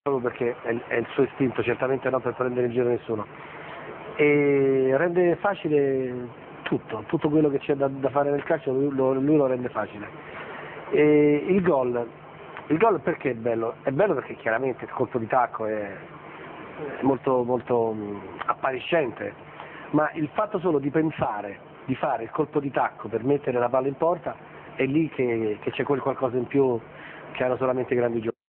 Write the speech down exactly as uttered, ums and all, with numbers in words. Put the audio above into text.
proprio perché è, è il suo istinto, certamente non per prendere in giro nessuno, e rende facile tutto, tutto quello che c'è da, da fare nel calcio lui lo, lui lo rende facile. E il gol, il gol perché è bello? È bello perché chiaramente il colpo di tacco è, è molto, molto appariscente, ma il fatto solo di pensare di fare il colpo di tacco per mettere la palla in porta è lì che, che c'è quel qualcosa in più che hanno solamente i grandi giocatori.